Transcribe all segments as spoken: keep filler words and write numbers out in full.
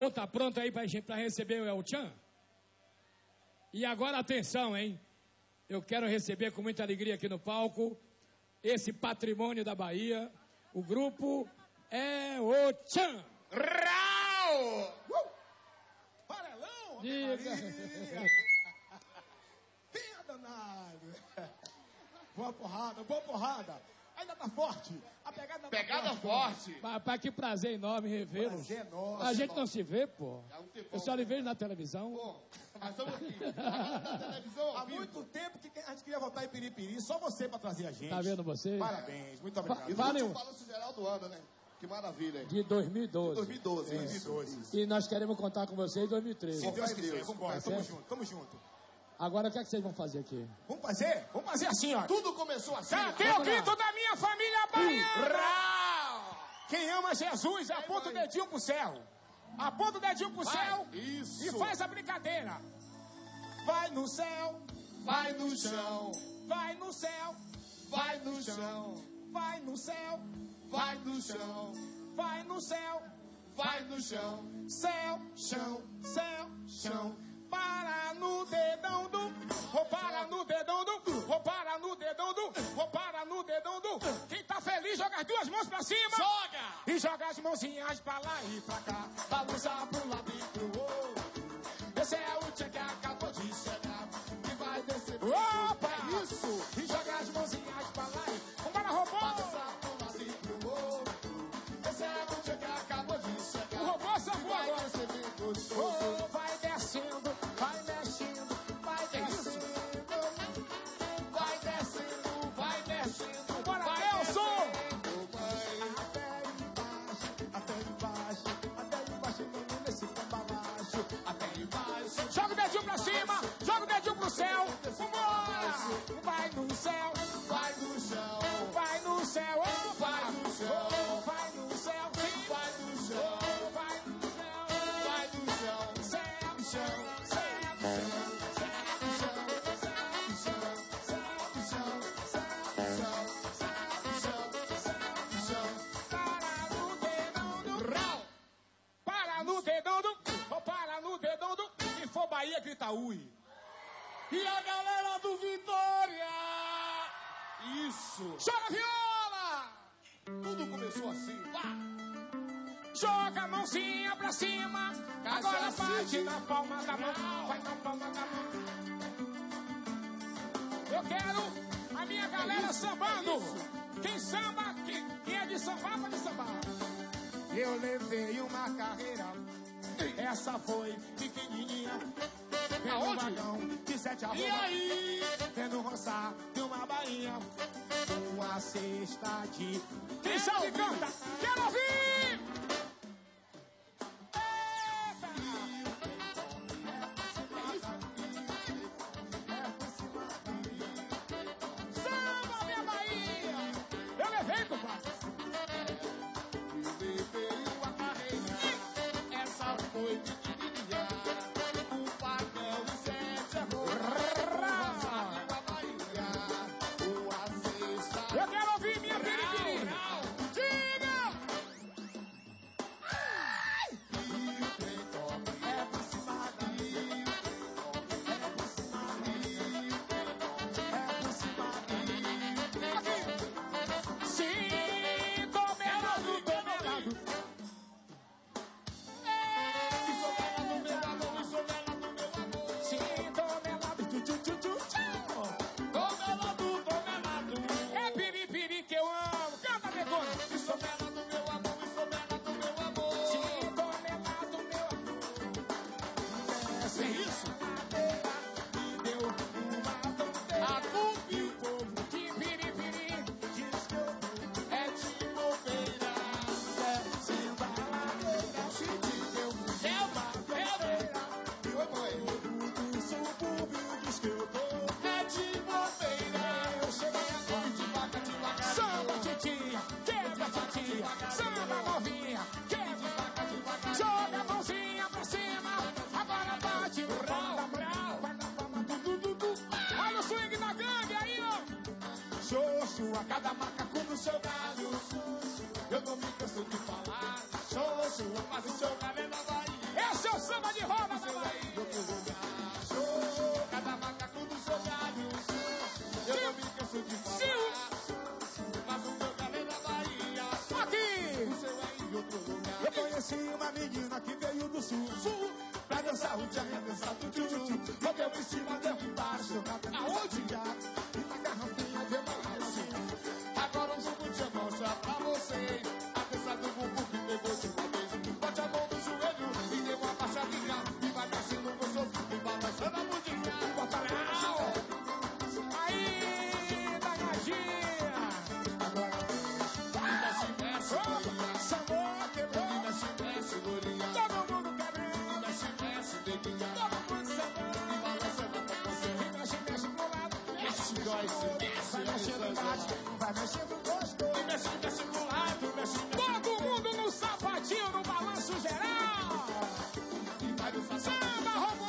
Tá pronto aí pra, pra receber o El Chan? E agora atenção, hein? Eu quero receber com muita alegria aqui no palco esse patrimônio da Bahia. O grupo é o Chan. Rau! Uh! Farelão! Diga. Tenha danado. Boa porrada, boa porrada. Ainda tá forte. A pegada Pegada tá forte. forte. Papai, que prazer enorme revê-lo. Prazer nosso. A gente não se vê, pô. É um tempão. Eu só lhe vejo na televisão. Bom, mas estamos aqui. Na televisão Há ao vivo. muito tempo que a gente queria voltar em Piripiri. Só você pra trazer a gente. Tá vendo você? Parabéns, muito obrigado. E no Valeu. último Balanço Geral do ano, né? Que maravilha, hein? De dois mil e doze. dois mil e doze. dois mil e doze. E nós queremos contar com você em dois mil e treze. Se Deus Vai quiser, Deus. vambora. Tá Tamo certo? junto, tamo junto. Agora o que é que vocês vão fazer aqui? Vamos fazer? Vamos fazer assim, ó. Tudo começou assim. Cadê ó. o grito da minha família baiana? Rau! Quem ama Jesus, aponta o dedinho pro céu. Aponta o dedinho pro Vai. céu Isso. e faz a brincadeira. Vai no céu, Vai no chão. vai no céu, Vai no chão. vai no céu, Vai no chão. vai no céu, Vai no chão. céu, chão, céu, chão. Para no dedão do, vou para no dedão do, vou para no dedão do, vou para no dedão do. Quem tá feliz joga as duas mãos pra cima. Joga! E joga as mãozinhas pra lá e pra cá. Balança pro lado e pro outro. Esse é o tchan que acabou de chegar. Que vai descer. Opa! É isso! E joga as mãozinhas pra lá e... Vambora, robô! Balança pro lado e pro outro. Esse é o tchan que acabou de chegar. O robô sambou Vai agora. descer bem gostoso. Oh, vai descendo, vai mexendo, vai descendo. Vai descendo, vai descendo. Bora, vai Nelson! descendo, mãe. Até embaixo, até embaixo, até embaixo, menino, nesse cambalacho. Até embaixo. Joga o dedinho pra cima, joga o dedinho pro céu. Vambora! Vai no céu, Vai no chão. vai no céu, oh, Vai no chão. oh, vai no céu, sim. Vai no chão. Oh, vai no céu, Vai no chão. céu, Chão. céu, para no dedão do... Para no dedão do... Oh, para no dedão do... Se for Bahia, grita ui. E a galera do Vitória! Isso. Joga viola! Tudo começou assim. Vá. Joga a mãozinha pra cima. Agora bate na palma da mão. Vai na palma da mão. Eu quero a minha galera sambando. Quem samba, quem, quem é de sambar, pode sambar. Eu levei uma carreira. Essa foi pequenininha. Vendo um Aonde? vagão de sete arrobas. E aí? Vendo roçar de uma bainha. Uma cesta de... Quem sabe canta? Quero ouvir! Samba, minha Bahia! Eu levei, compadre! Eu levei uma carreira. Essa foi pequenininha. Um pagão e sete arrobas. Uma bainha. Uma cesta. Eu quero ouvir minha piripiri! Rau, rau. Diga! E o trem toca. É por cima daí, é por cima daí, é por cima daí. Aqui! Sim, tô melado, tô melado. No meu amor, sou ela no meu amor. Sim, tô melado, tchu, tchu, tchu, tchu, tchu. Tô melado, tô melado. É piripiri que eu amo. Canta, negona. E sou ela no meu amor, e sou ela no meu amor. Sim, tô melado, meu amor. Desce É isso? ladeira, me deu uma tonteira. A tu E o povo de piripiri diz que eu tô é de bobeira. descendo a ladeira. Se te deu uma tonteira. E o povo do subúrbio diz que eu tô É de bobeira. eu cheguei agora. Devagar, devagar. Samba, titia, quebra, titia. Samba, novinha, quebra. Devagar, devagar. Joga a mãozinha pra cima. Agora bate no palma, brau. Vai na palma do du, du, du. Olha o swing da gangue aí, ó. Xoxo, a cada macaco no seu galho. Eu não me canso de falar. Xoxo, eu faço show na Bahia. menina que veio do sul, sul, pra dançar o tchan, dançar do tchutchu. Deu em cima, deu embaixo, aonde? E na garrafinha deu uma assim. Agora o jogo de mostra pra vocês. A dança do bumbum que pegou de uma vez. Bote a mão no joelho e dê uma baixadinha. E vai descendo gostoso e vai baixando a mudinha. Bota legal. Aí, danadinha. Agora Mexe, mexe, golinha. chamou, quebrou. Mexe, mexe, golinha. Todo mundo quebrando. Mexe, mexe, neguinha. Todo mundo sabendo. E balançando pra você. Mexe, mexe pro lado. Mexe, dói, se mexe. Vai mexendo embaixo. Vai mexendo gostoso. Mexe, mexe pro lado, mexe, mexe. Todo mundo no sapatinho, no balanço geral. E vai no sapato. Samba, robô.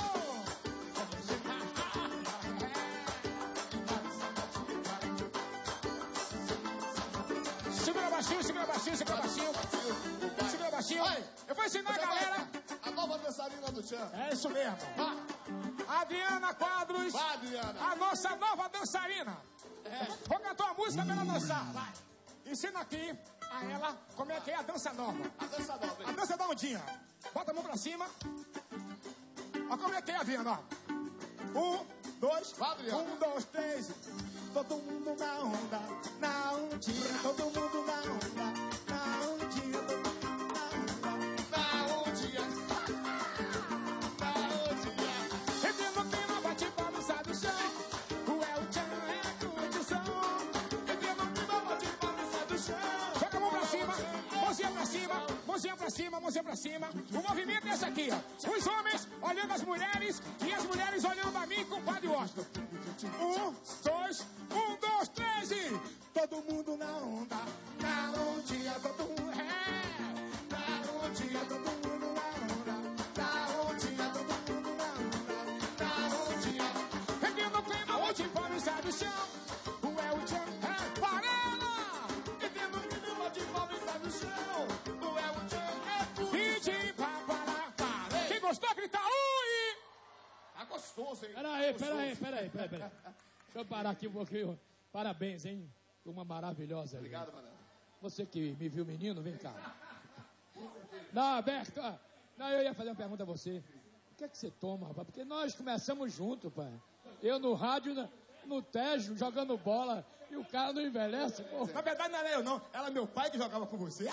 Segura baixinho, segura baixinho, segura baixinho. Segura baixinho. Vai. Eu vou ensinar a Você vai, galera. A nova dançarina do Tchan. É isso mesmo. Vá, Adriana Quadros, vá, Adriana. a nossa nova dançarina. Vou cantar uma música pra ela dançar. Vai. Ensina aqui a ela como é que é a dança nova. A dança nova, A hein? dança da ondinha. Bota a mão pra cima. Olha como é que é, Adriana. Ó. Um, dois, Vai, Adriana. um, dois, três. Todo mundo na onda, na ondinha. Todo mundo na onda, na ondinha. Todo mundo na onda. Na ondinha. Na ondinha. Entendo quem não bate palma, sabe o chão. O El Chan é a condição. Entendo quem não bate palma, sabe o chão. Joga a mão pra cima, mãozinha pra cima, mãozinha pra cima, mãozinha pra cima. O movimento é esse aqui, ó. Os homens olhando as mulheres e as mulheres olhando pra mim com o padre Washington. Um, dois, um, dois, três e... Todo mundo na onda, na ondinha, todo mundo... É, na ondinha, todo mundo na onda, na ondinha, todo mundo na onda, na ondinha. Entendo quem não bate palma, sabe o chão. O El Chan é Varela. Entendo que não bate palma e sai do chão. O El Chan é tudo. Pedi pra parar. Quem gostou, grita ui! Tá gostoso, hein? Peraí, peraí, peraí, peraí, peraí. Deixa eu parar aqui um pouquinho. Parabéns, hein? Uma maravilhosa. aí. Obrigado, mano. Você que me viu menino, vem cá. Não, Alberto, ah, não, eu ia fazer uma pergunta a você. O que é que você toma, rapaz? Porque nós começamos junto, pai. Eu no rádio, no, no Tejo, jogando bola, e o cara não envelhece, pô. Na verdade não era eu não, era meu pai que jogava com você.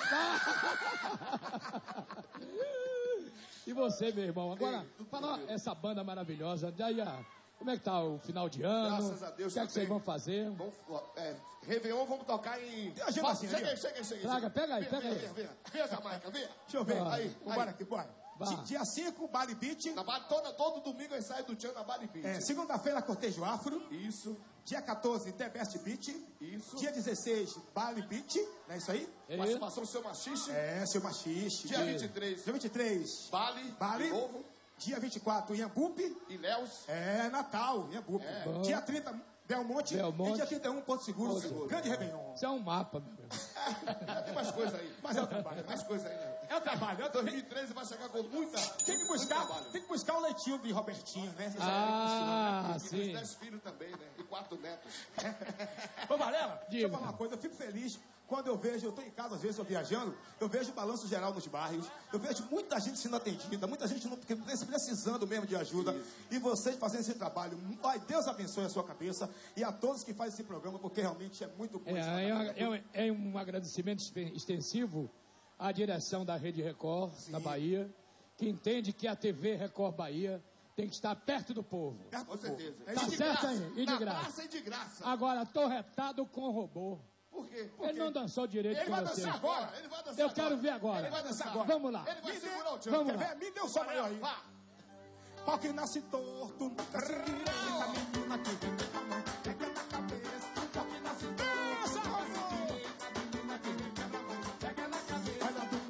E você, meu irmão? Agora, fala essa banda maravilhosa. Daí, ah, como é que tá o final de ano? Graças a Deus, O que é que tá vocês bem. vão fazer? Vamos, é, Réveillon, vamos tocar em... Tem uma agenda Fala, assim, chega ali, aí, ó. chega aí, chega aí. Traga, pega aí, Vem, pega vem, aí. Vem, vem, vem, Jamaica, vem. Deixa eu ver. Vai. Aí, bora aqui, bora. Vai. Di- Dia cinco, Bali Beach. Na Bali, todo, todo domingo eu saio do Tchan na Bali Beach. É, segunda-feira, Cortejo Afro. Isso, Dia quatorze, The Best Beach. isso. Dia dezesseis, Bali Beach. Não é isso aí? É Participação seu machixe. É, seu machixe. Dia vinte e três, Dia vinte e três, Bali, Bali. de novo. Dia vinte e quatro, Iambupe. E Léus. É, Natal, Iambupe. É. Dia trinta, Belmonte. Belmonte. E dia trinta e um, Porto Seguro. Porto Seguro. Grande Réveillon. Isso é um mapa, meu irmão. Tem mais coisa aí. Mas é o trabalho. Tem mais coisa aí, né? É o trabalho. É o dois mil e treze vai chegar com muita... Tem que muito buscar, trabalho. tem que buscar o leitinho de Robertinho, né? Você Ah, E dos sim. dez filhos também, né? E quatro netos. sabe. Ô, Varela, deixa eu Diga. falar uma coisa. Eu fico feliz quando eu vejo, eu tô em casa, às vezes, eu viajando, eu vejo o balanço geral nos bairros, eu vejo muita gente sendo atendida, muita gente não, precisando mesmo de ajuda, e vocês fazendo esse trabalho. Ai, Deus abençoe a sua cabeça e a todos que fazem esse programa, porque realmente é muito bom. É, esse é, trabalho. é um- é um agradecimento espe- extensivo à direção da Rede Record, da Bahia, que entende que a T V Record Bahia tem que estar perto do povo. Perto Com do povo. certeza. É Tá isso. de certo graça. aí, e de Na graça. praça e de graça. Agora, tô retado com o robô. Por quê? Ele não dançou direito Ele com vai vocês. dançar agora. Ele vai dançar Eu quero agora. ver agora. Ele vai dançar agora. Vamos lá. Ele vai Me segurar dê- o tchan. Vamos Quer lá. ver? Me deu só maior aí. Vá. Pau que nasce torto, nunca se direita, menina que vem com a mão, pega na cabeça. Pau que nasce torto, nunca se direita, menina que vem com a mão, pega na cabeça. Olha do...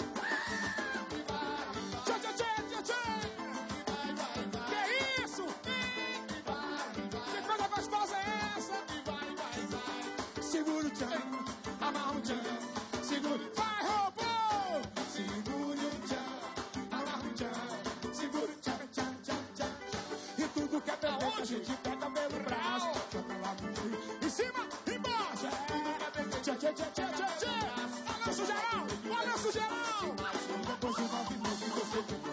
Tchê, tchê, tchê, tchê, tchê. Que isso? Que coisa gostosa é essa? Segura o tchan, amarra o tchan, segura. Vai, robô! Segura o tchan, amarra o tchan, segura o tchan, tchan, tchan, tchan. E tudo que é bebê, a gente pega pelo braço, joga lá no meio, em cima, embaixo. Tchê, tchê, tchê, tchê, tchê, tchê. Balanço geral, balanço geral. Depois do movimento, você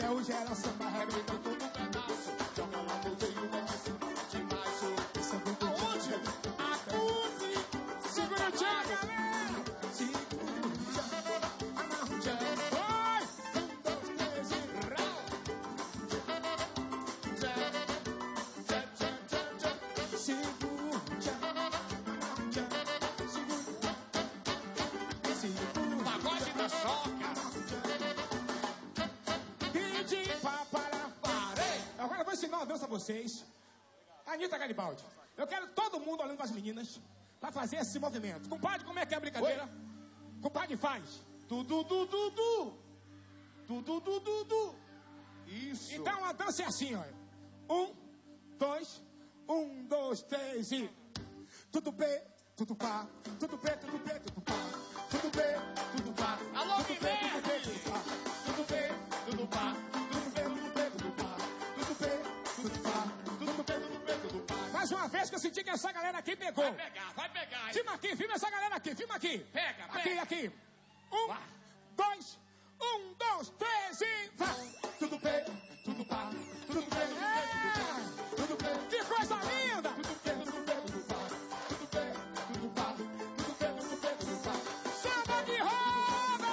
É o Gera Samba, Arrebenta todo um pedaço. Joga lá no meio, mete em cima de baixo. Aonde? Aonde? segura o tchan, galera. Segura o tchan, amarra o tchan. Vai! Um, dois, três e rau. Tchan, tchan, tchan, tchan, tchan. Segura o tchan, amarra o tchan. Segura o tchan. Segura o Pagode da choca. Pedi pra parar. Parei. Agora eu vou ensinar uma dança a vocês. Anitta Garibaldi. Eu quero todo mundo olhando para as meninas pra fazer esse movimento. Compadre, como é que é a brincadeira? Compadre, faz. Du, du, du, du, du. Du, du, du, du, du. Isso. Então a dança é assim, olha. Um, dois, um, dois, três e... Tudo bem, tudo pá, tudo bem, tudo bem, tudo pá. Tudo bem, tudo pá. Alô, tudo bem, tudo bem, Guilherme. tudo pá. Tudo bem, Tudo pá. tudo bem, tudo bem, tudo pá. Tudo bem, tudo pá. Tudo bem, tudo bem, tudo pá. Mais uma vez que eu senti que essa galera aqui pegou. Vai pegar, vai pegar, hein? Filma aqui, filma essa galera aqui, filma aqui. Pega, Aqui, pega. aqui. Um, Vai. dois, um, dois, três e vai. Tudo bem, tudo pá, tudo bem, é. Tudo bem. Que coisa linda. Tudo bem, tudo bem, tudo pá. Tudo bem, tudo pá. Tudo bem, tudo bem, tudo pá. Samba de roda.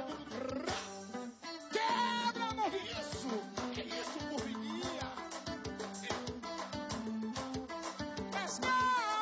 Quebra, novinho. Isso, que isso, morrinha? Let's go.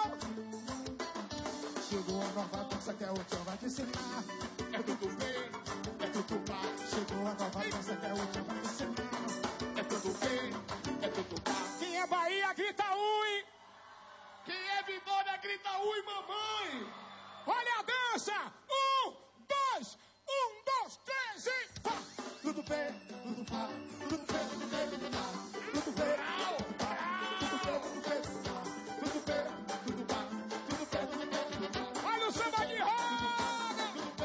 Chegou a nova dança que é o tio vai te ensinar. É tudo bem, é tudo pá. Chegou a nova dança que é o tio vai te ensinar. É tudo bem, é tudo pá. Quem é Bahia, grita ui. Quem é Vitória, grita ui, mamãe. Olha a dança! Um, dois, um, dois, três e pá! Tudo bem, tudo pá, tudo bem, tudo bem, tudo pá, tudo bem, tudo pá, tudo bem, tudo bem, tudo pá, tudo bem, tudo pá, tudo bem, tudo bem, tudo pá. Olha o samba de roda!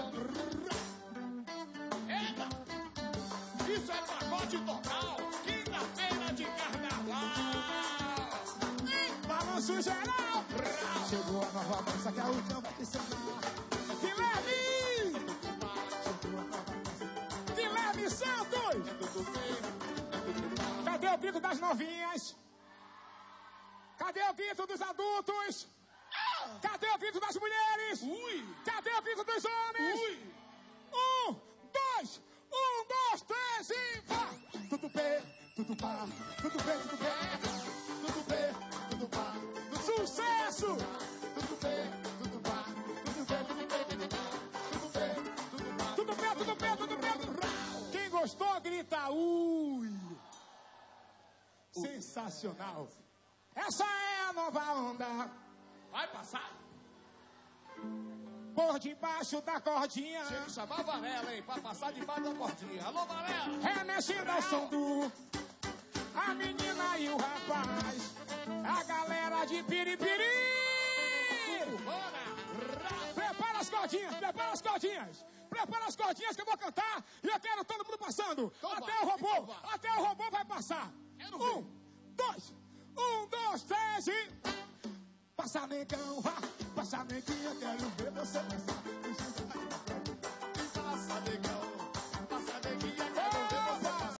Eita, isso é pagode total. Quinta-feira de carnaval. Balanço geral! Chegou a nova dança que a última vai te ensinar. Guilherme! Chegou a nova dança. Guilherme Santos! Cadê o grito das novinhas? Cadê o grito dos adultos? Cadê o grito das mulheres? Ui, Cadê o grito dos homens? ui. Um, dois, um, dois, três e vá! Tudo bem, tudo pá, tudo bem, tudo bem, tudo bem, tudo pá, sucesso! Tudo bem, tudo pá. Tudo bem, tudo bem, tudo pá. Tudo bem, tudo pá. Tudo bem, tudo bem, tudo bem, tudo bem. Quem gostou, grita ui! Sensacional! Essa é a nova onda! Vai passar? Por debaixo da cordinha, Tinha que chamar a Varela, hein? Pra passar debaixo da cordinha. Alô, Varela! remexendo ao som do... A menina e o rapaz, a galera de piripiri! Bora! Prepara as cordinhas, prepara as cordinhas! Prepara as cordinhas que eu vou cantar e eu quero todo mundo passando! Então até vai, o robô! então vai. Até o robô vai passar! Quero Um, ver. dois, um, dois, três e... Passa negão, vá! Passa neguinha, quero ver você passar!